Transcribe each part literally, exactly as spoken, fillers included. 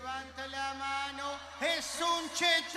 levanta la mano, es un cheto.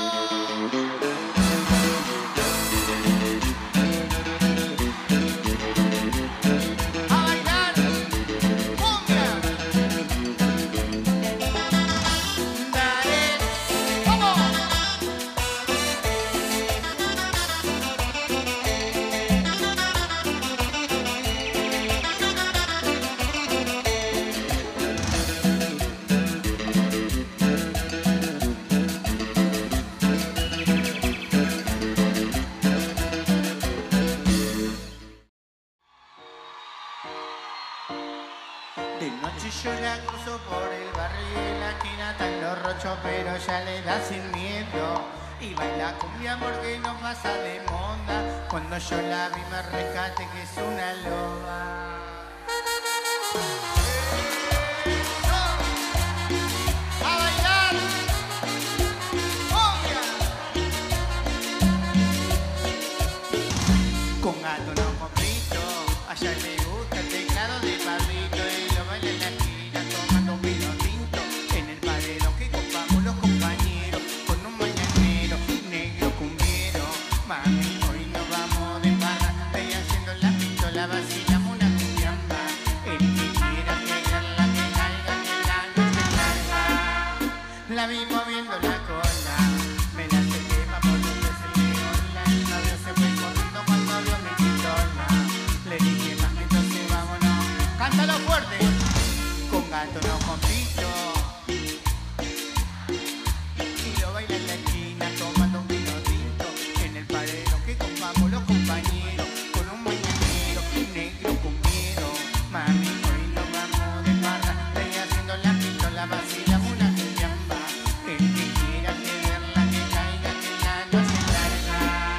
De noche yo la cruzo por el barrio y la esquina están los rochos, pero ya le da sin miedo. Y baila cumbia porque no pasa de moda. Cuando yo la vi me rescate que es una loba. ¡A bailar! ¡Cumbia! Con gato no compito, allá le gusta el teclado de Pablito. En la esquina tomando un vino tinto en el paredón que copamos los compañeros con un mañanero negro cumbiero. Mami, hoy nos vamos de barra, estoy haciendo la pistola, vacilamos una cumbiamba. El que quiera pegarla, que caiga, que la noche larga. La vi moviendo la cola, me la se quema por donde se leola. El novio se fue corriendo cuando vio mi pistola. Le dije, mami, entonces vámonos, cántalo fuerte. Con gato no compito. Y lo baila en la esquina tomando un vino tinto en el paredón que compramos los compañeros con un mañanero negro cumbiero. Mami, hoy nos vamos de barra, estoy haciendo la pistola, vacilamos una cumbiamba. El que quiera que verla, que caiga, que la noche larga.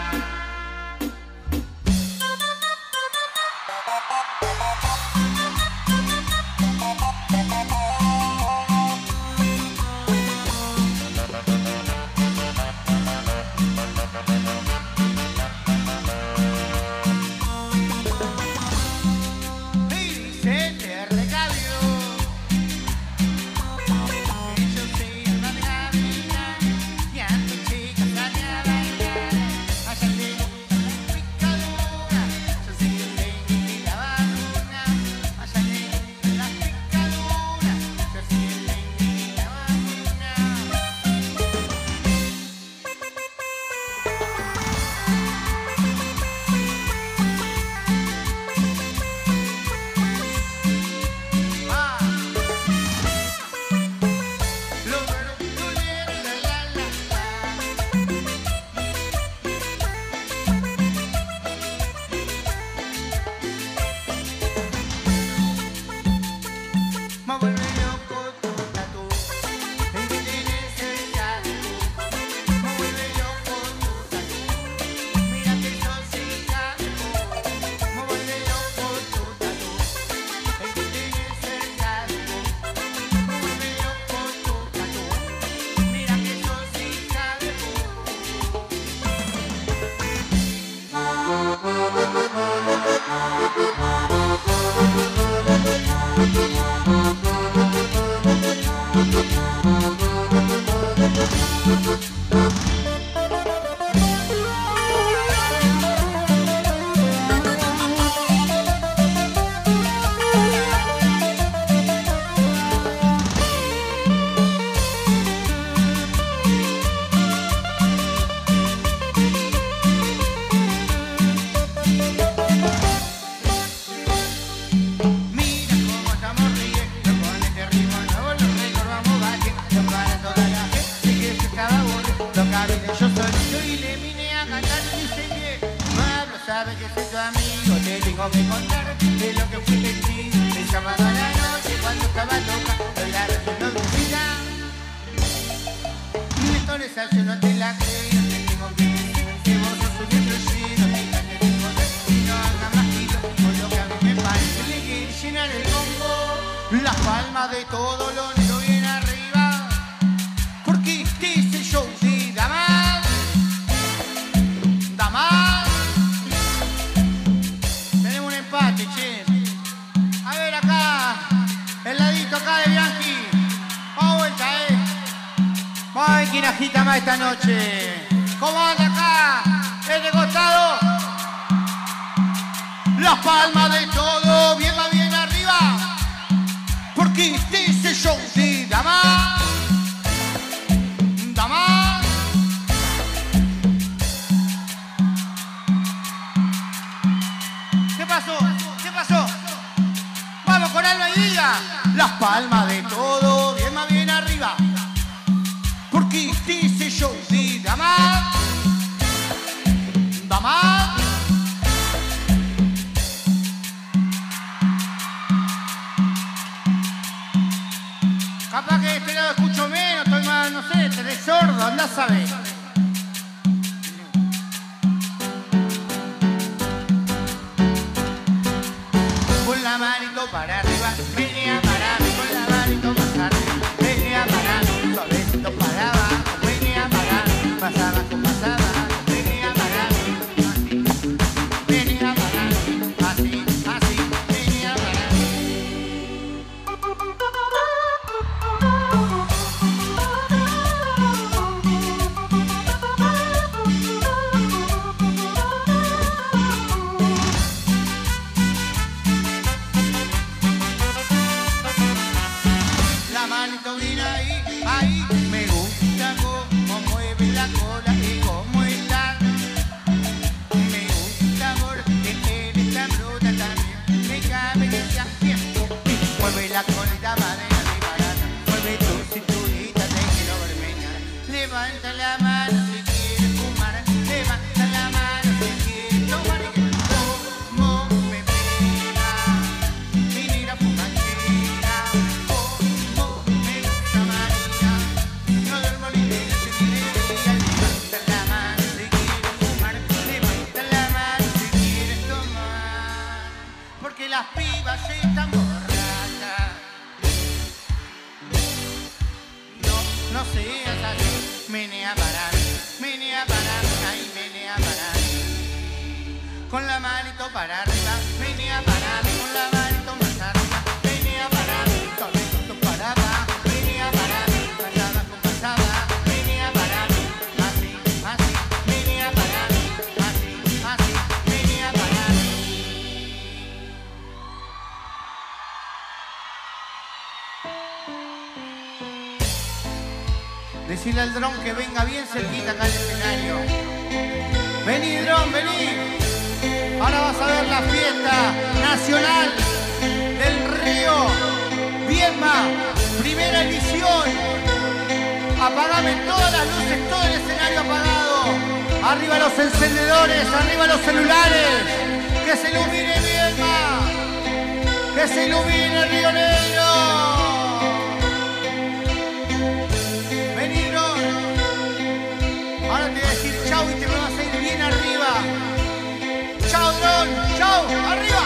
Sabes que soy tu amigo, te tengo que contar de lo que fui testigo el sábado a la noche cuando estaba tocando la radio vida. Mi historia no te la creo, te tengo que decir que vos sos un explosivo, fíjate tengo destino, anda más tiro, por lo que a mí me parece le quiere llenar el combo, las palmas de todo lo negro bien arriba, porque este es el show de Damas, Damas. Che. A ver acá, el ladito acá de Bianchi. Vamos vuelta, eh. tema esta noche. ¿Cómo anda acá? ¿Este costado? Las palmas de todo, bien va bien arriba. Porque este es el show de Dama. Dama. ¿Qué pasó? ¿Qué pasó? Vamos con alma y vida. Las palmas de todo, bien va bien arriba. Porque este es el show de Dama. Dama. Capaz que de este lado escucho menos, estoy más, no sé, tenés sordo, andá a saber. Con la manito para arriba, venía para mí, con la manito para arriba, venía para mí, suavecito para abajo, venía para mí, más abajo, más abajo, venía para mí, así, venía para mí, así, así, venía para mí. La manito viene ahí, ahí, me gusta cómo mueve la cola y cómo está. Me gusta porque él está bruta también, me cabe que sea tiempo. Mueve la colita para adelante y para atrás, mueve tu cinturita, te quiero ver menear. Levanta la mano si quieres fumar, levanta la mano si quieres tomar. Como me pega, mi negra fumachera, como me gusta María, no duermo ni de noche ni de día. Levanta la mano si quieres fumar, levanta la mano si quieres tomar, porque las pibas están borrachas. No, no seas así, menea para mí, menea para mí, ay, menea para mí. Con la manito para arriba, menea para mí, con la manito más arriba, menea para mí, suavecito para abajo, menea para mí, más abajo, más abajo, menea para mí, así, así, menea para mí, así, así, menea para mí. Decirle al dron que venga bien cerquita acá al escenario. Vení, dron, vení. Ahora vas a ver la fiesta nacional del Río Viedma, primera edición. Apagame todas las luces, todo el escenario apagado. Arriba los encendedores, arriba los celulares. Que se ilumine Viedma, que se ilumine Río Negro. Vení, dron. Ahora te voy a decir chau y te me vas a ir bien arriba. Chau, dron. Chau, arriba.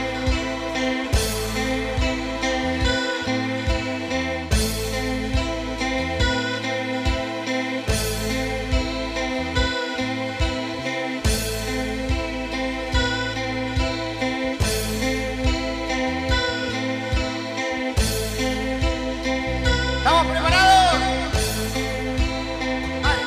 ¿Estamos preparados? Ay.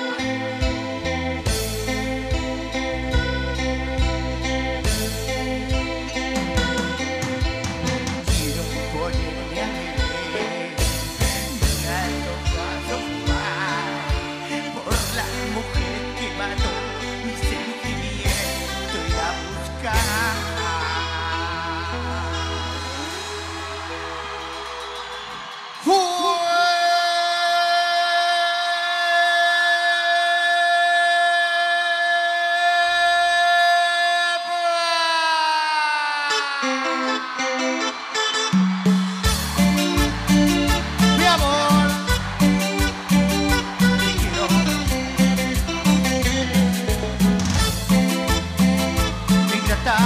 Quiero ponerme a beber un alto paso por las mujeres que mató mi sentimiento y a buscar. Mi amor, te quiero. Mira, está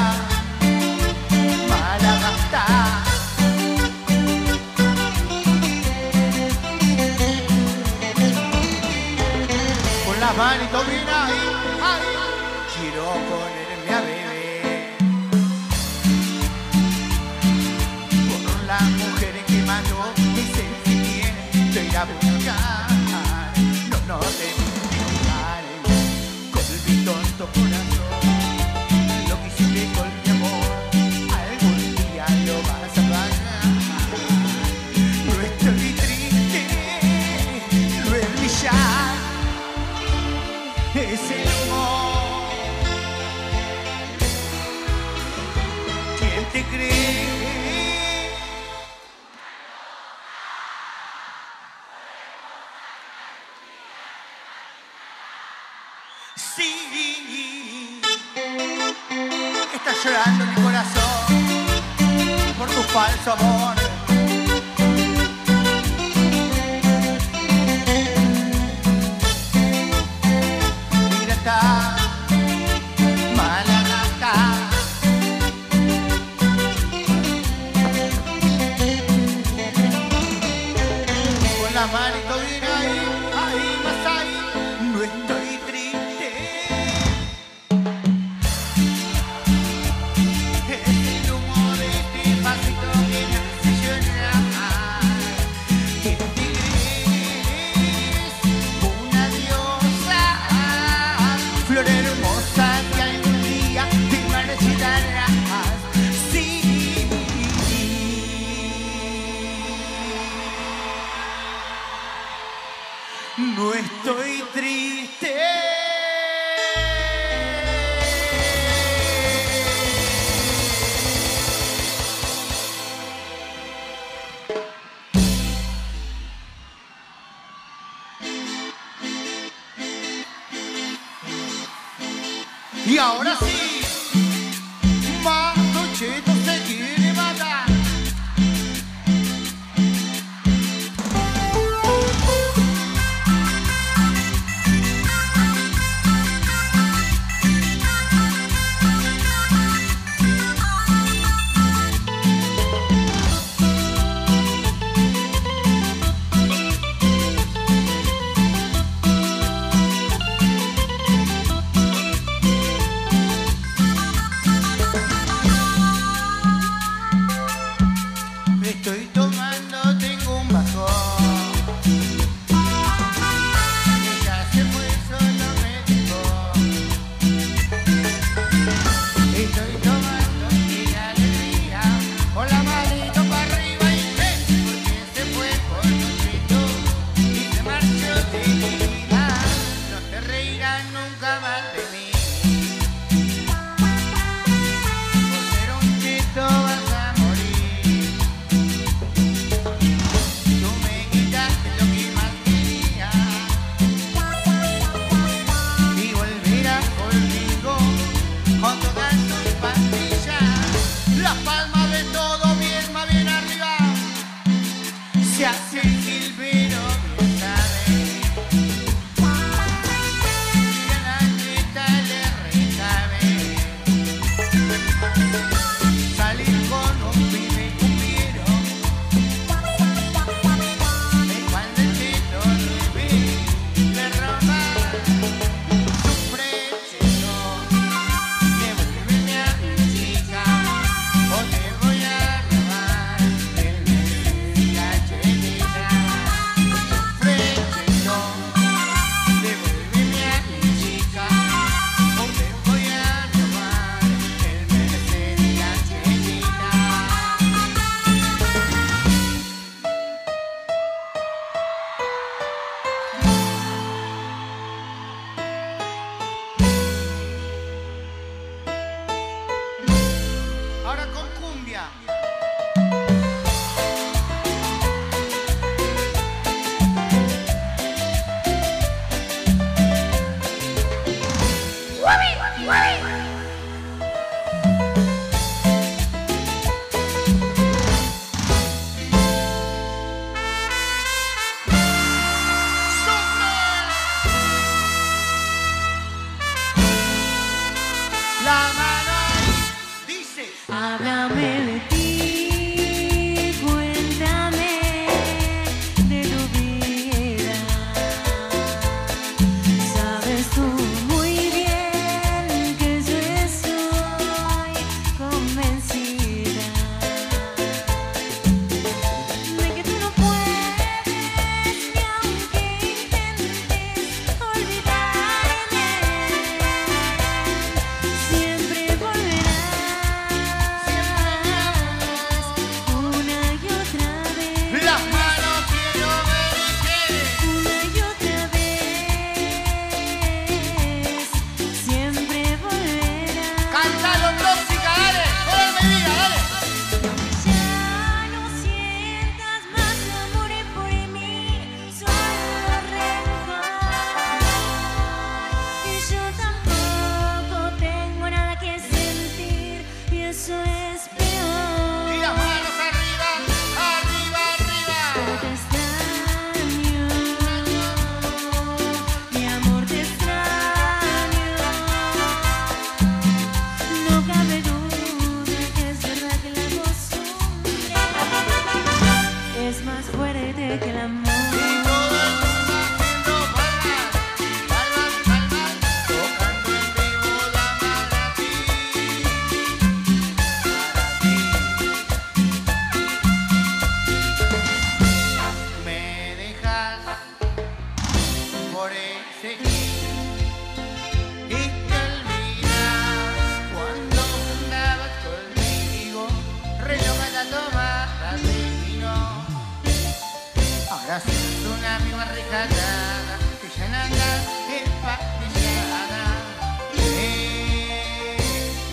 mala gasta. Con las manitos bien ahí, ahí. Quiero ponerme a beber por las mujeres que mató mi sentimiento y a buscar. No, no te tonto corazón, lo que hiciste con mi amor, algún día lo vas a pagar. No estoy triste, no es brillar, es el humor. ¿Quién te cree? Sí, está llorando mi corazón por tu falso amor. Mira, está mala gata. Con la manito bien ahí, ahí, más ahí, no estoy triste. Es el humo de este pasito que me hace llorar. ¿Quién te crees? Una diosa, flor hermosa que algún día te marchitarás. Sí. No estoy triste. Y ahora sí, Mato Cheto se quiere matar. Estoy tomando, tengo un bajón. Ella se fue, solo me dejó. Estoy tomando y la alegría, con la manito para arriba y ven, porque se fue por nochito y se marchó de mi vida. No te reirás nunca más de mí. Por ser un cheto vas a morir. Tú me quitaste lo que más quería y volverás conmigo con todas tus pastillas. Las palmas de todo bien, más bien arriba. Se hace el gil, pero bien sabe. Y a la cheta le recabe salir con un pibe cumbiero. Es cuando el cheto le ve, le roba su frechero. Devuélveme a mi chica o te voy a robar el Mercedes y la chetita. Su frechero. Devuélveme a mi chica o te voy a robar el Mercedes y la chetita. Ahora con cumbia. La mano ahí dice. Háblame de ti, cuéntame de tu vida. Sabes tú muy bien que yo estoy convencida de que tú no puedes, ni aunque intentes olvidarme.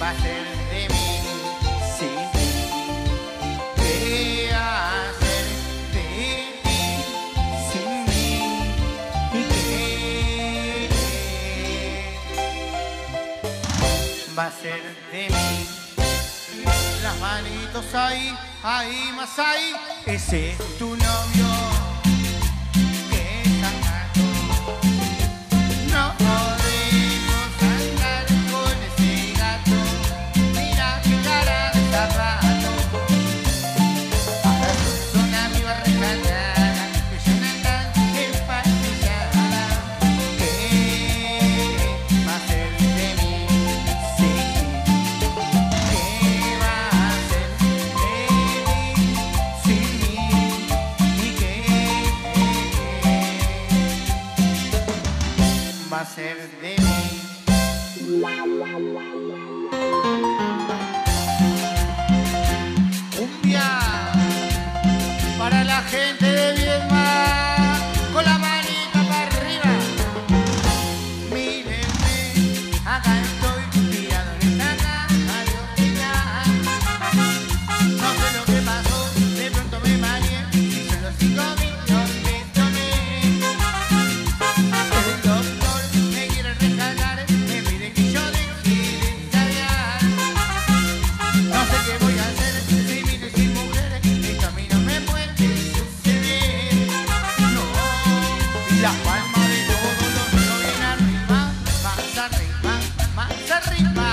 va a ser de mí sin ti? ¿Qué va a ser de ti sin mí? ¿Y qué va a ser de mí? Las manitos ahí, ahí más ahí, ese es tu novio. Que es tan gato. No podemos andar con ese gato. Mira qué cara de zapato. Ahora son amigos regañadas, que yo no andan empastillada. ¿Qué va a ser de mí sin ti? ¿Qué va a ser de mí sin mí? ¿Y qué va a ser de mí? Cumbia para la gente de Viedma, con la manita para arriba. Mírenme, acá estoy tirado en esta cama de hospital. No sé lo que pasó, de pronto me mareé, y son los cinco millones que tomé. El doctor me quiere regalar, me pide que yo deje de ensayar. No sé qué voy a hacer, sin mí y sin mujeres, esto a mí no me puede suceder. No, y la palma de todo lo quiero bien arriba, más arriba, más arriba.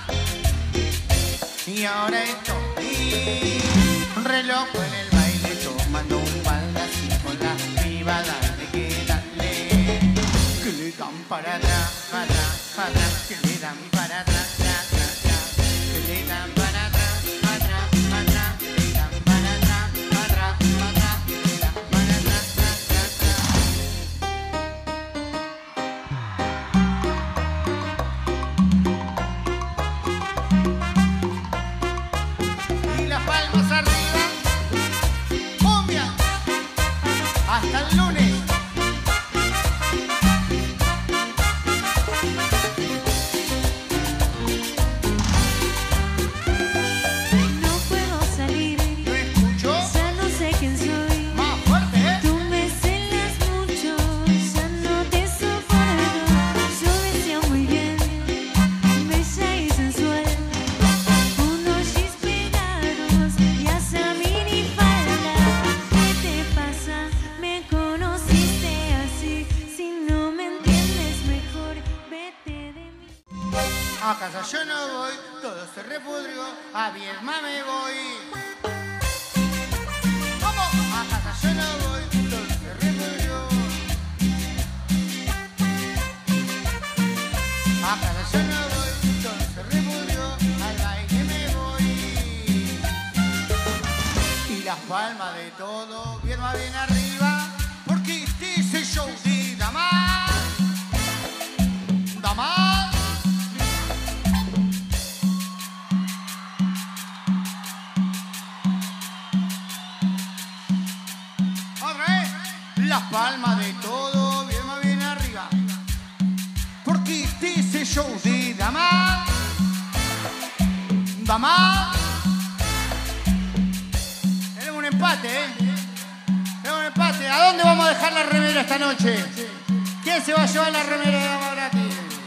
Y ahora estoy re loco en el baile, tomando un baldazo con la piba, dale que dale. Que le dan para atrás, para atrás, para atrás, que le dan para atrás, atrás, atrás, atrás. Que le dan para atrás, para atrás, para atrás, que le dan para atrás, para atrás, para atrás, que le dan para atrás, atrás, atrás, atrás. Y las palmas arriba, cumbia, hasta el lunes. No puedo salir, ¿Lo escucho? ya no sé quién soy. Más fuerte, ¿eh? Tú me celas mucho, ya no te soporto. Yo vestía muy bien, bella y sensual. Unos jeans pegados y esa minifalda. ¿Qué te pasa? Me conociste así. Si no me entiendes mejor, vete de mí. A casa yo no voy, todo se repudrió, a Viedma me voy. ¿Cómo? A casa yo no voy, todo se repudrió. A casa yo no voy, todo se repudrió, al baile me voy. Y las palmas de todo, Viedma bien arriba, porque este es el show de Damás. Damás. Otra vez, las palmas de todo, bien más bien arriba. Porque este es el show de Damás. Damás. Tenemos un empate, ¿eh? Tenemos un empate. ¿A dónde vamos a dejar la remera esta noche? ¿Quién se va a llevar la remera de Damás gratis?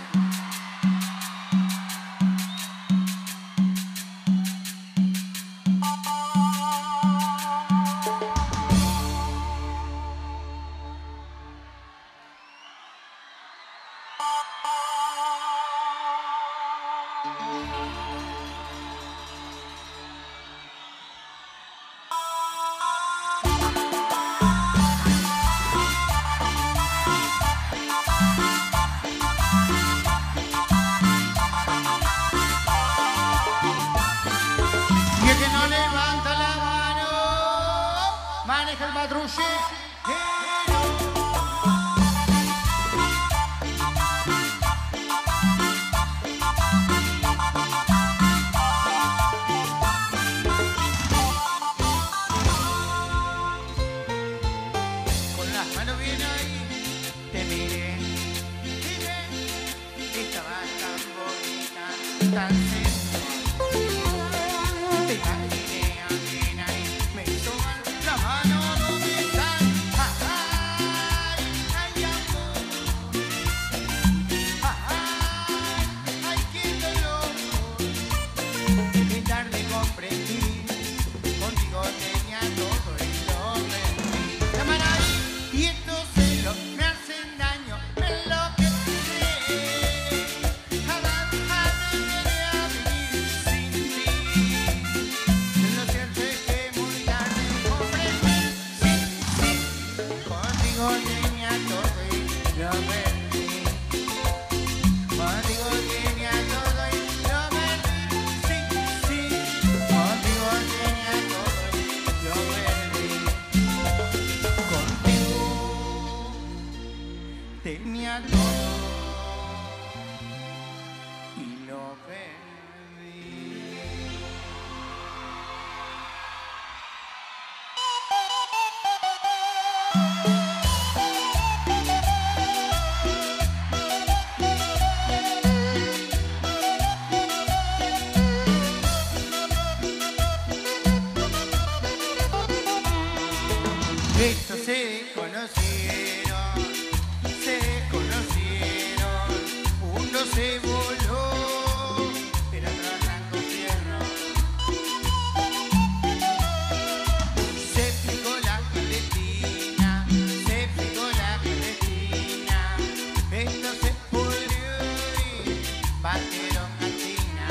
Y el que no levanta la mano, maneja el patrullero. Con las manos bien ahí, te miré. Dime, estabas tan bonita, tan sensual. perdí. Estos se conocieron, se conocieron, uno se voló, era trabajando fierro. Se picó la clandestina, se picó la clandestina, esto se pudrió y batieron cantina.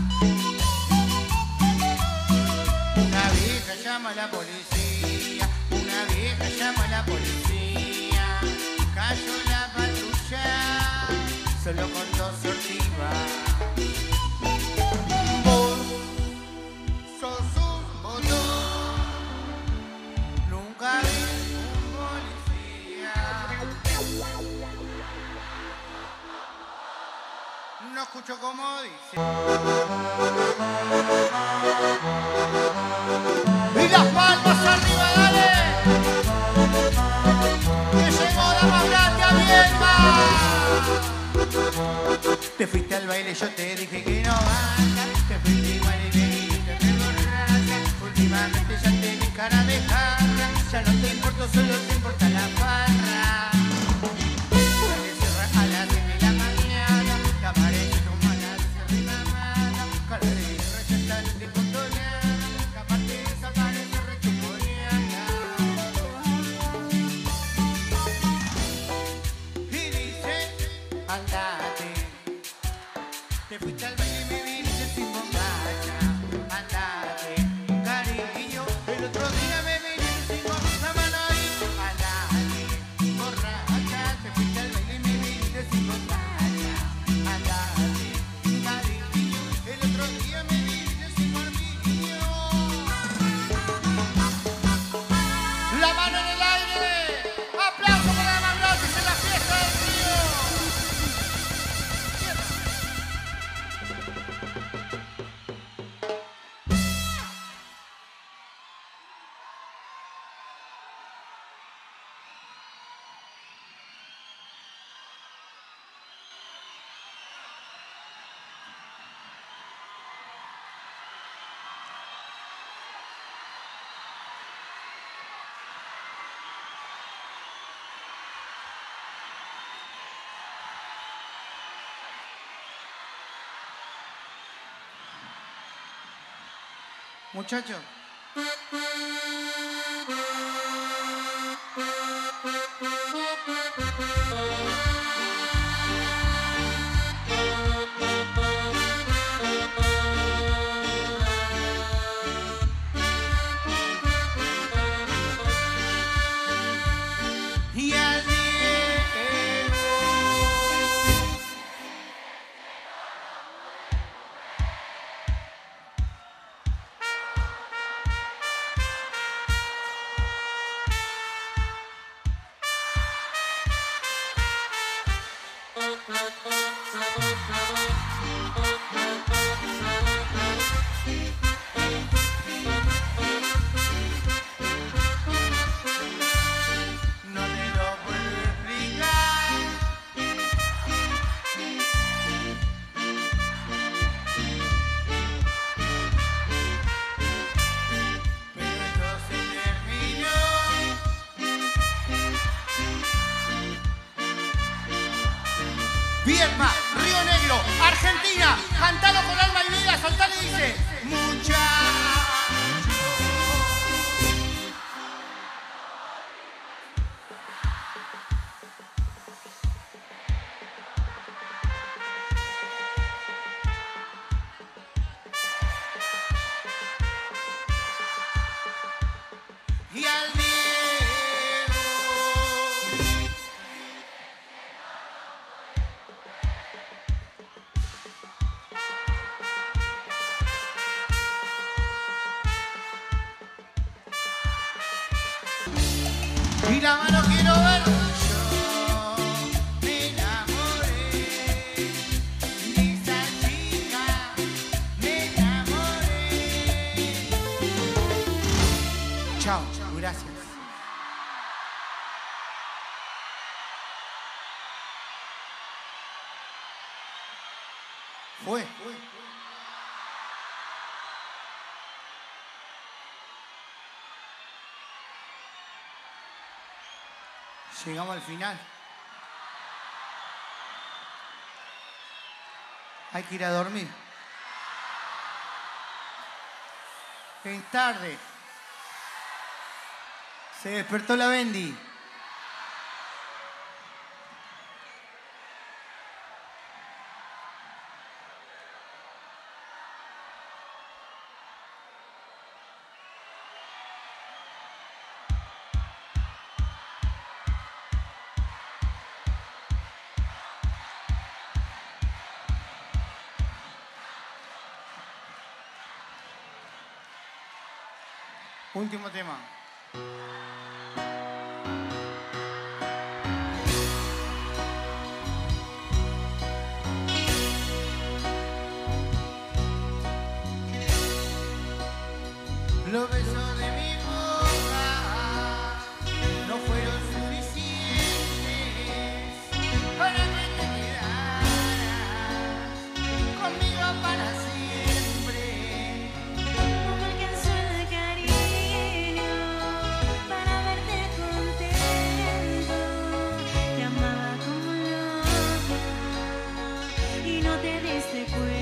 Una vieja llama a la policía. Una vieja llama a la policía, cayó la patrulla, solo con dos sortivas. Vos sos un botón, nunca vi un policía. No escucho cómo dice. Y las palmas arriba, dale. Que llegó la más grande a Viedma. Te fuiste al baile, yo te dije que no vayas. Te fuiste igual y me dijiste que borracha. Últimamente ya tenés cara de jarra. Ya no te importo, solo te importa la farra. Se cierra a las diez de la mañana. Te aparece como a las diez de la mañana. Cara de guerra, ya está el tiempo toleado. Capaz que desaparece rechuponeada. Andate, te fuiste al baile y me viniste sin bombacha. Andate, cariño, el otro día me viniste sin bombacha, mano ahí. Andate, borracha, te fuiste al baile y me viniste sin bombacha. Andate, cariño, el otro día me viniste sin bombillo. La mano en el aire, aplauso para la más grande en la fiesta del río. Muchachos. Y al no te lo puedo explicar. Pero esto se terminó. Viedma, Río Negro, Argentina, cantalo con alma y vida, soltale y dice, muchacho. Y al Diego. Y la mano quiero ver. Yo me enamoré de esa chica. fue. Llegamos al final. Hay que ir a dormir. Es tarde. Se despertó la Bendy. Último tema. Los besos de mi boca no fueron suficientes para que te quedaras conmigo para siempre. No me alcanzó el cariño para verte contento. Te amaba como loca y no te diste cuenta.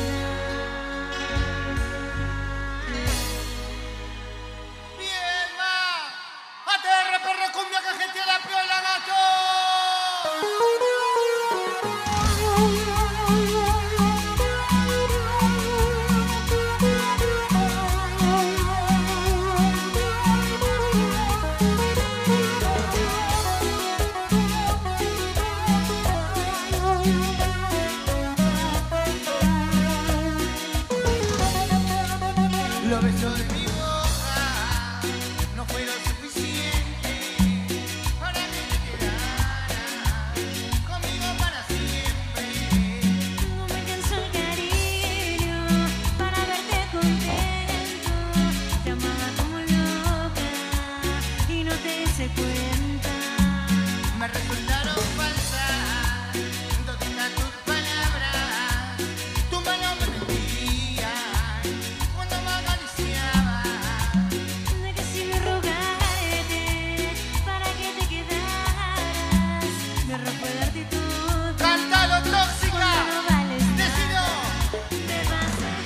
Los besos de mi boca no fueron suficientes para que te quedaras conmigo para siempre. No me alcanzó el cariño para verte contento. Te amaba como loca y no te diste cuenta. Me resultaron falsas toditas tus palabras. Tu mano me mentía cuando me acariciaba. ¿De qué sirve rogarte para que te quedaras? Me rompe darte todo. ¡Cántalo, tóxica! No vales ¡Decilo! nada. Te vas a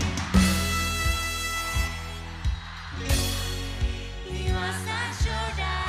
y vas a llorar.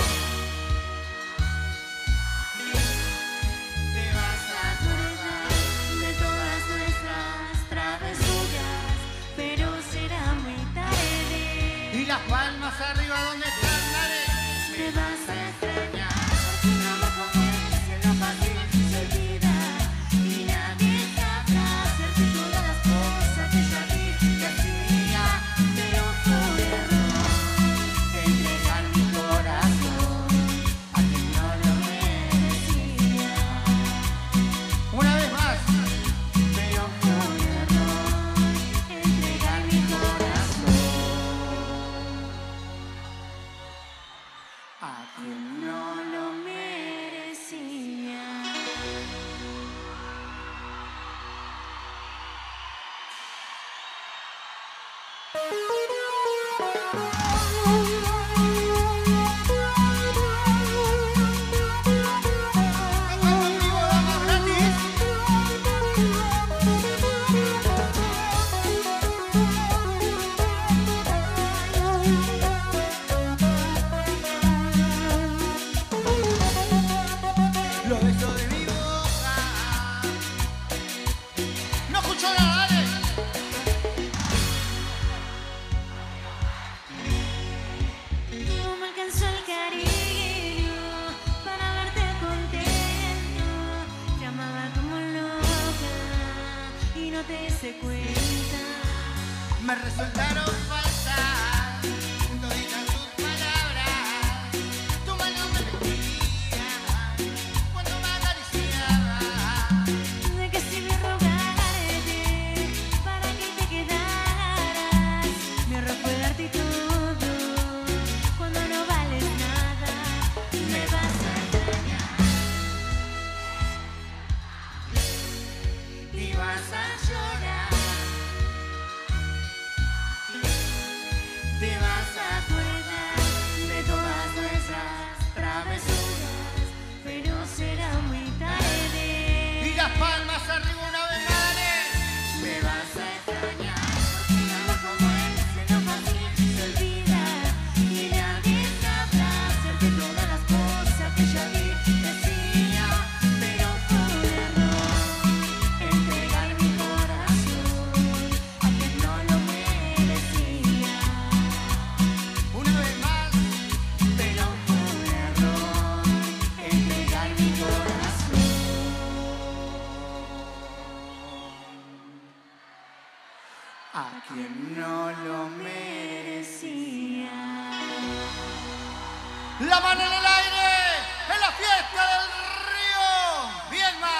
Te vas a Acordar de todas nuestras travesuras, pero será muy tarde. Y las palmas arriba donde están, dale. Te vas a extrañar, porque un amor como ese no fácil se olvida. Y nadie sabrá hacerte todas las cosas que yo a ti te hacía. Pero fue error entregar mi corazón a quien no lo merecía. Una vez más. Pero fue error entregar mi corazón A quien no lo merecía. conmigo, vamos gratis. Los besos de mi boca. No escucho nada, dale. No me alcanzó el cariño para verte contento. Te amaba como loca y no te diste cuenta. Me resultaron falsas toditas tus palabras. Tu mano me mentía cuando me acariciaba. ¿De qué sirve rogarte para que te quedaras? Me arrojo de darte todo cuando no vales nada. Me vas a extrañar y vas a llorar. a quien no lo merecía. La mano en el aire, en la fiesta del río Viedma.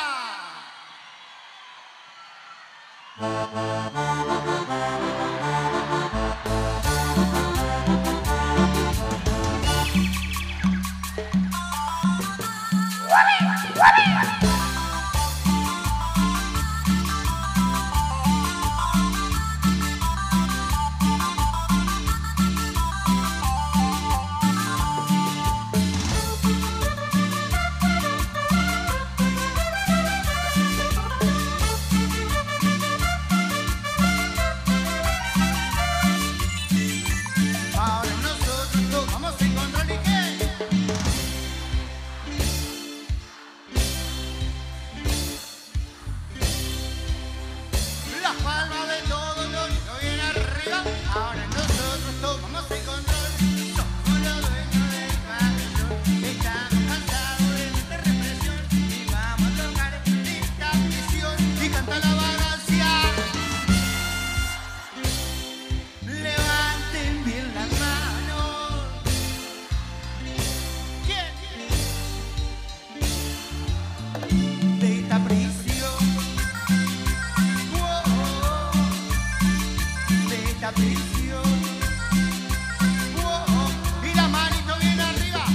Ahora nosotros nos vamos a encontrar y qué. Las palmas de todos los que vienen arriba. Ahora nosotros todos vamos a encontrar. Somos los dueños del pabellón. Estamos cansados de esta represión y vamos a tocar esta prisión y cantar la vagancia. Levanten bien las manos. ¿Quién? De esta prisión. Wow. De esta prisión. Wow. Y la manito bien arriba.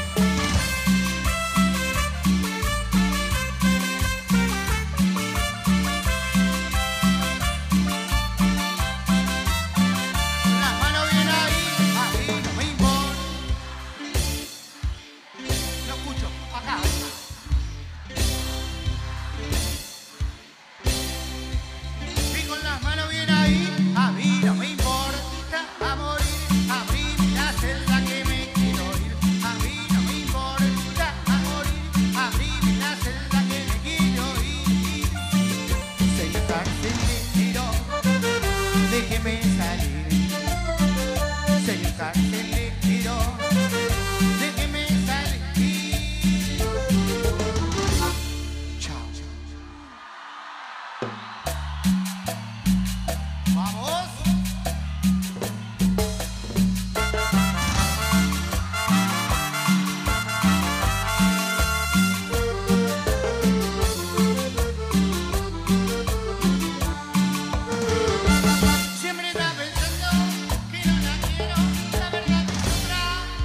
Las manos bien ahí, ahí, no me importa. Lo escucho, acá. Y con las manos bien ahí, a mí no me importa a morir, abrir la celda que me quiero ir. A mí no me importa a morir, abrir la celda que me quiero ir. Señor carcelero, déjeme salir. Señor carcelero, déjeme salir. Chao. Vamos. Siempre está pensando que no la quiero, la verdad que sobra.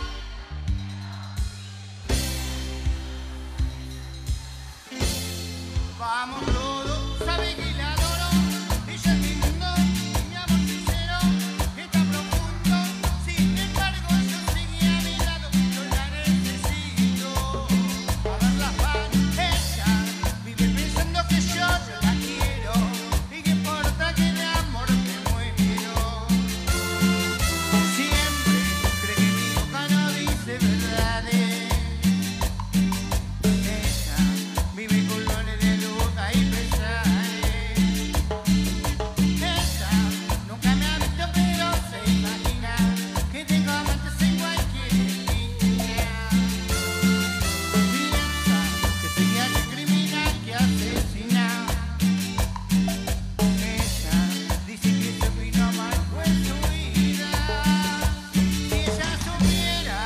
Vamos todos, sabe que la adoro. Ella es mi mundo, mi amor sincero, está profundo. Sin embargo, yo seguía a mi lado, yo la necesito. A ver las manos, ella vive pensando que yo la quiero. Y que importa que de amor me muero. Siempre cree que mi boca no dice verdades. Ella vive con colores de duda y pesares. Ella nunca me ha visto, pero se imagina que tengo amantes en cualquier esquina. Piensa que soy alguien criminal que asesina. Ella dice que se vino mal fue su vida. Si ella supiera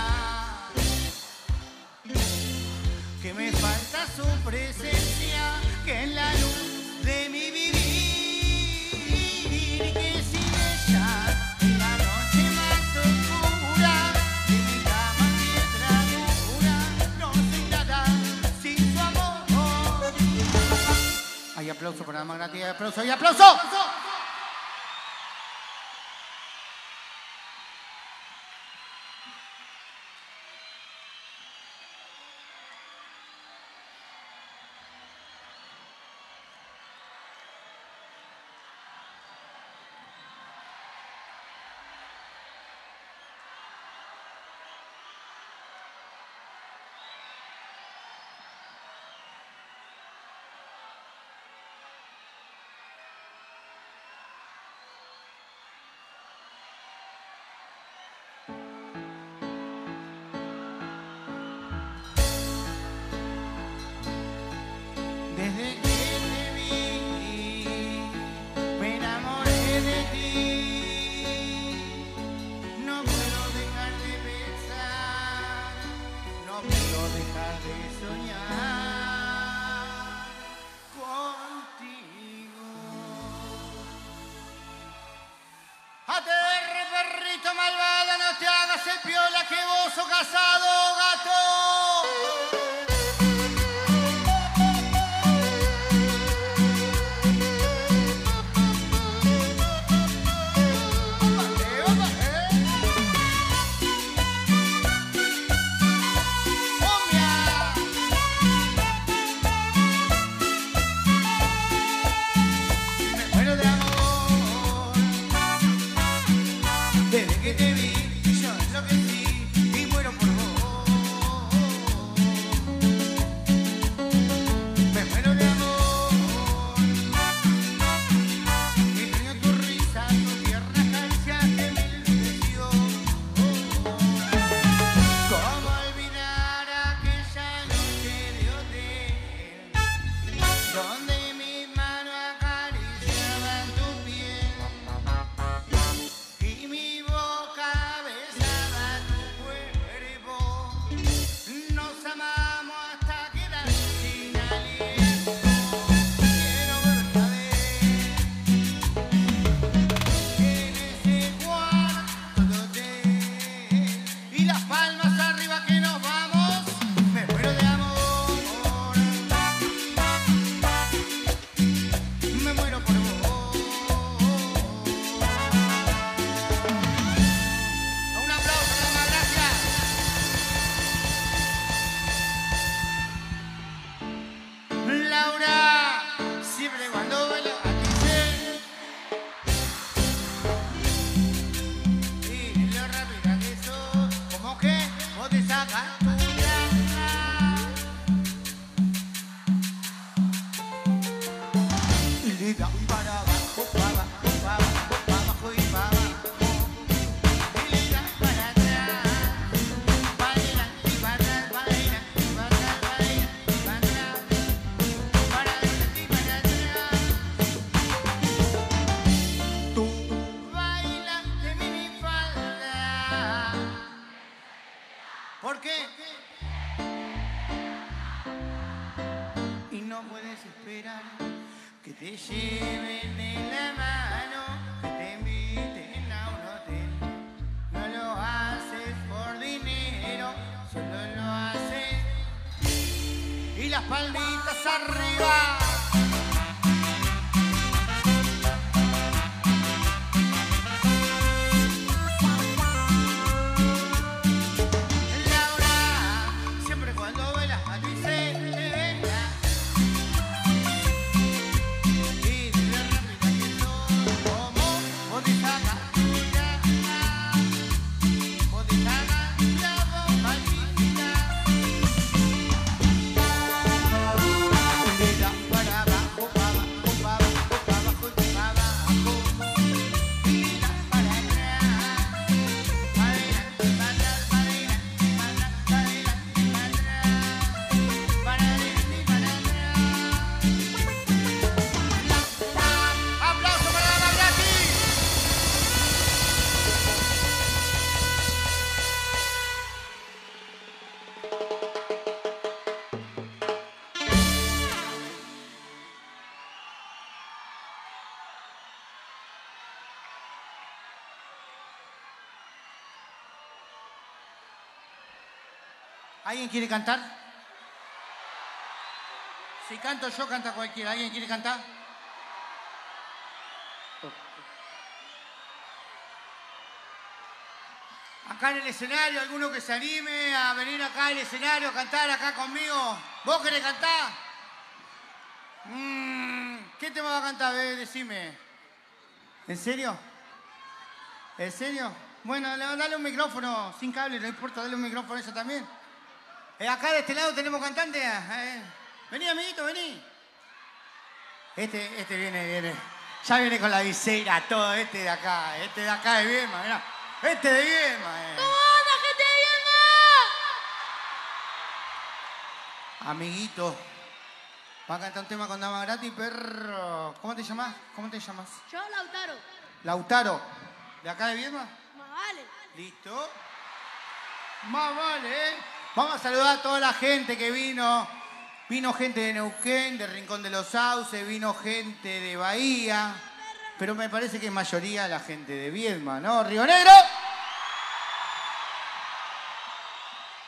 que me falta su presencia, que es la luz de mi vivir, y que sin ella es la noche más oscura, de mi cama piedra dura, no soy nada sin su amor. Hay aplauso para la más gratis, hay aplauso, hay aplauso. hace piola que vos sos casado, gato. Desde que te vi, yo enloquecí y muero por vos. Me muero de amor. Extraño tu risa, tu tierna caricia que me enloqueció. ¿Cómo olvidar aquella noche de hotel donde mis manos acariciaban tu piel y mi boca besaba tu cuerpo? Nos amamos hasta quedar sin aliento. Quiero verte a ver en ese cuarto de hotel y las palmas arriba que nos vamos. Me muero de amor. Me muero por vos. Un aplauso, dama, gracias. Laura, siempre cuando baila a ti sé. Y lo rápida que sos, como que vos te sacas tu llama. Y le das para abajo, para abajo, para abajo, para abajo y para abajo. Y le das para atrás, para adelante y para atrás, para adelante y para atrás, para adelante y para atrás, para adelante y para atrás. Tú bailas de minifalda. ¿Por qué? Y no puedes esperar que te lleven de la mano, que te inviten a un hotel. No lo haces por dinero, solo lo haces. Y las palmitas arriba. Laura, siempre cuando bailas a ti se te venga. Y de lo rápida que sos, como vos te sacas tu llama. Vos te sacas la bombachita. Le das para abajo, para abajo, para abajo, para abajo y para abajo. Y le das para atrás, para adelante y para atrás, para adelante y para atrás, para adelante y para atrás, para adelante y para atrás. ¡Aplauso para la gratis! ¿Alguien quiere cantar? Si canto yo, canta cualquiera. ¿Alguien quiere cantar? Acá en el escenario, alguno que se anime a venir acá al escenario a cantar acá conmigo. ¿Vos querés cantar? Mm, ¿qué tema va a cantar? Ve, decime. ¿En serio? ¿En serio? Bueno, le- dale un micrófono sin cable, no importa, dale un micrófono a ella también. Eh, acá de este lado tenemos cantante. eh. Vení, amiguito, vení. Este, este viene, viene. Ya viene con la visera, todo. Este de acá, este de acá de Viedma, mirá. Este de Viedma, eh. ¿Cómo anda, gente de Viedma? Amiguito. Va a cantar un tema con Dama Gratis, perro. ¿Cómo te llamas? ¿Cómo te llamas? Yo, Lautaro. Lautaro. ¿De acá de Viedma? Más vale. ¿Listo? Más vale, ¿eh? Vamos a saludar a toda la gente que vino. Vino gente de Neuquén, de Rincón de los Sauces, vino gente de Bahía. Pero me parece que es mayoría la gente de Viedma, ¿no? ¡Río Negro!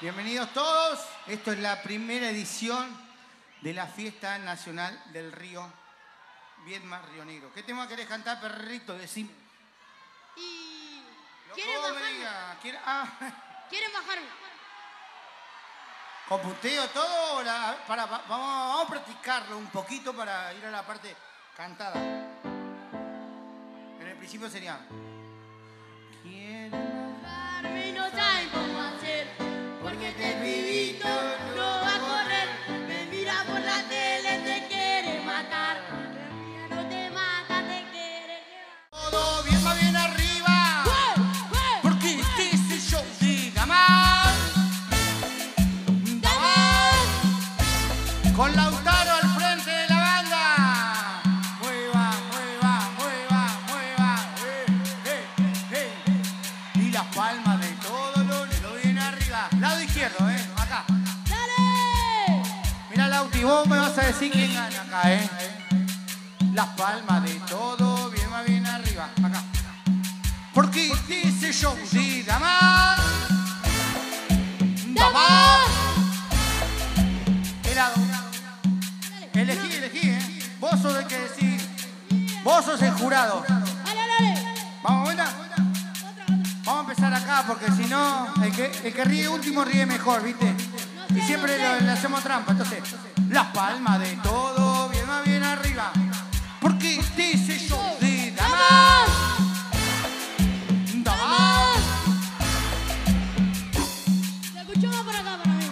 Bienvenidos todos. Esto es la primera edición de la Fiesta Nacional del Río Viedma, Río Negro. ¿Qué tema querés cantar, perrito? Decime. Y... Lo ¿Quieren que vos me bajarme? digas. ¿Quiere- ah, ¿Quieren bajarme? ¿Con puteo todo? La- para, va- vamos, vamos a practicarlo un poquito para ir a la parte cantada. En el principio sería... Quieren Bajarme y no saben cómo hacer, porque este pibito no va a correr. Me mira por la tele, te quiere matar. Mira, no te mata, te quiere llevar. todo bien, va bien arriba. ¡Hey! ¡Hey! Porque este es el show de Gamán. Gamán. Con Lautaro al frente de la banda. Mueva, mueva, mueva, mueva. Eh, eh, eh. Y las palmas de todo lo, lo bien arriba. Lado izquierdo, ¿eh? Acá. ¡Dale! Mira, Lauti, vos me vas a decir quién gana acá, ¿eh? Las palmas de todo bien, va bien arriba. Acá. Porque dice show de Gamán. Gamán. Helado. Elegí, elegí, ¿eh? Vos sos el que decís. Vos sos el jurado. ¡Dale, dale! ¿Vamos, buena? Otra, otra. Vamos a empezar acá porque si no, el que, el que ríe último ríe mejor, ¿viste? Y siempre le, le hacemos trampa. Entonces, las palmas de todo bien, va bien arriba. Porque dice show de Gamán. Gamán. Se escuchó más por acá para mí.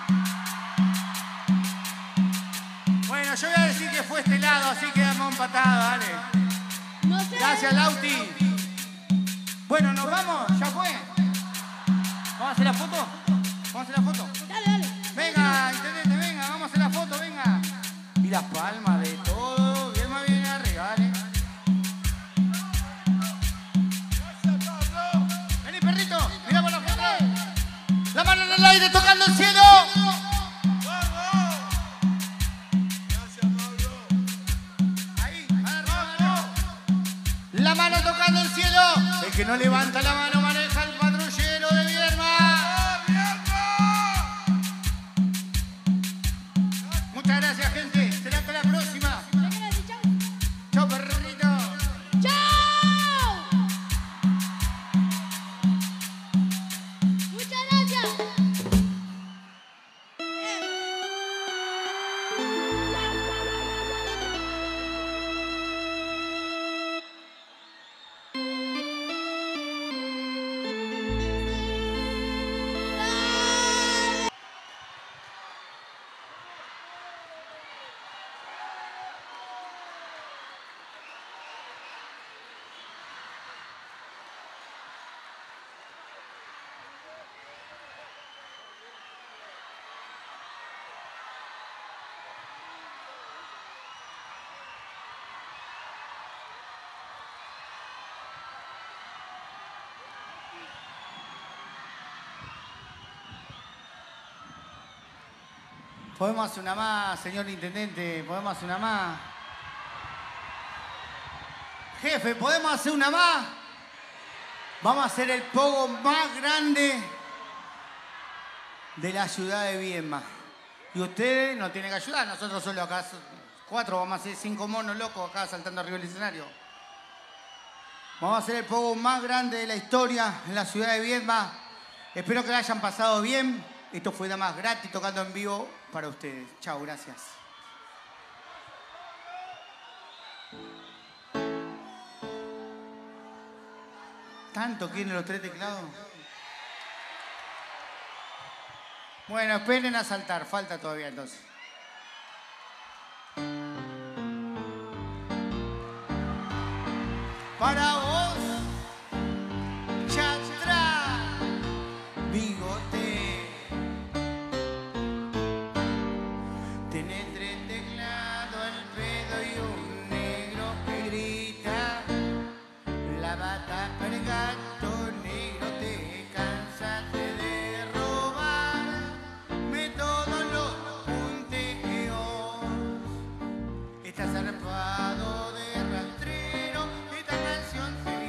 Bueno, yo voy a decir que fue este lado, así quedamos empatados, dale. No sé. Gracias, Lauti. Bueno, ¿nos vamos? ¿Ya fue? ¿Vamos a hacer la foto? ¿Vamos a hacer la foto? Dale, dale. Venga, intendente, venga, vamos a hacer la foto, venga. Y las palmas de todo, bien más bien arriba, dale. Vení, perrito, mira por la foto. La mano en el aire tocando el cielo. Ahí, arriba, arriba. La mano tocando el cielo. El que no levanta la mano maneja el patrullero de Viedma. Muchas gracias, gente. Será hasta la próxima. ¿Qué querés decir, chau? Chao, perrito. ¡Chao! Muchas gracias. Podemos hacer una más, señor intendente. Podemos hacer una más. Jefe, ¿podemos hacer una más? Vamos a hacer el pogo más grande de la ciudad de Viedma. Y ustedes nos tienen que ayudar. Nosotros solo acá, cuatro, vamos a hacer cinco monos locos acá saltando arriba del escenario. Vamos a hacer el pogo más grande de la historia en la ciudad de Viedma. Espero que la hayan pasado bien. Esto fue nada más gratis, tocando en vivo para ustedes. Chao, gracias. ¿Tanto quieren los tres teclados? Bueno, esperen a saltar. Falta todavía entonces. Para vos, Chatra, bigote. Tenés tres teclados al pedo y un negro que grita. La bata para el gato negro, te cansaste de robar. Me todos los punteos. Estás zarpado de rastrero. Esta canción se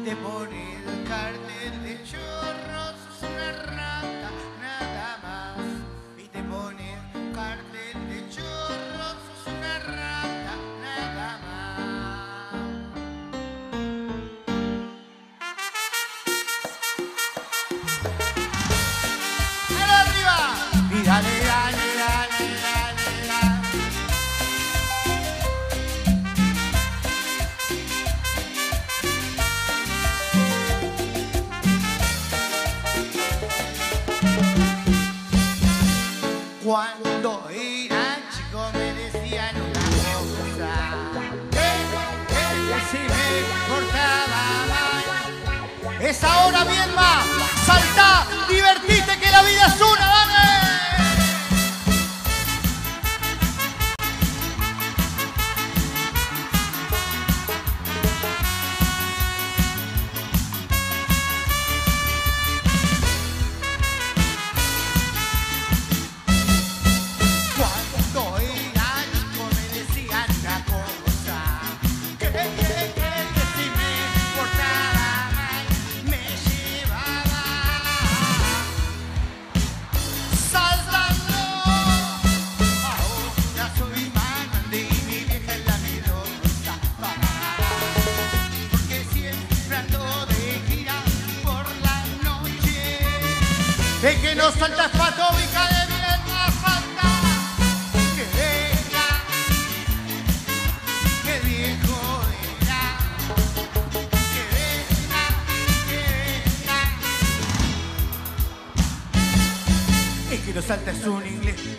te pone el cartel de chorros, sos una rata, nada más. Y te pone el cartel de chorros, sos una rata, nada más. ¡Dale arriba! Y dale, dale, dale, dale, dale. Cuando era chico me decían una cosa, que, que, que si me portaba mal. Es ahora bien más, saltá, divertite que la vida es una, dale. Cuando era chico me decían una cosa, que, que, que, que si me portaba mal me llevaba saltando. Ahora soy más grande y mi vieja es la melosa, porque siempre ando de gira por la noche. El que no salta es pato, ubica de bien más falta. Que venga, que viejo era. Que venga, que venga. El que no salta es un inglés.